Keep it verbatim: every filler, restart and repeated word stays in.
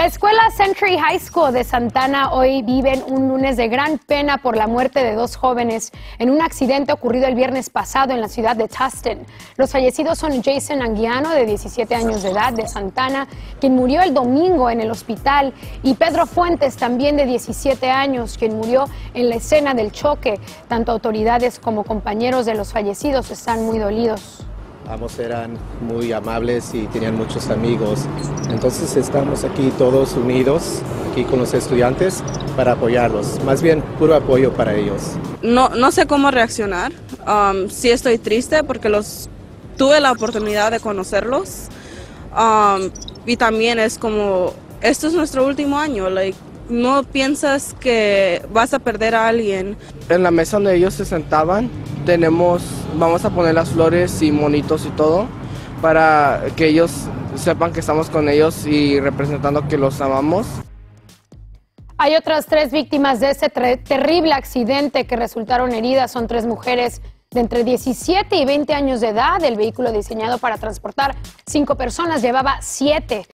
La escuela Century High School de Santana hoy viven un lunes de gran pena por la muerte de dos jóvenes en un accidente ocurrido el viernes pasado en la ciudad de Tustin. Los fallecidos son Jason Anguiano, de diecisiete años de edad, de Santana, quien murió el domingo en el hospital, y Pedro Fuentes, también de diecisiete años, quien murió en la escena del choque. Tanto autoridades como compañeros de los fallecidos están muy dolidos. Ambos eran muy amables y tenían muchos amigos. Entonces estamos aquí todos unidos, aquí con los estudiantes, para apoyarlos. Más bien, puro apoyo para ellos. No, no sé cómo reaccionar. Um, sí estoy triste porque los tuve la oportunidad de conocerlos. Um, y también es como, esto es nuestro último año. Like, no piensas que vas a perder a alguien. En la mesa donde ellos se sentaban, tenemos, vamos a poner las flores y monitos y todo, para que ellos sepan que estamos con ellos y representando que los amamos. Hay otras tres víctimas de este terrible accidente que resultaron heridas. Son tres mujeres de entre diecisiete y veinte años de edad. El vehículo diseñado para transportar cinco personas llevaba siete.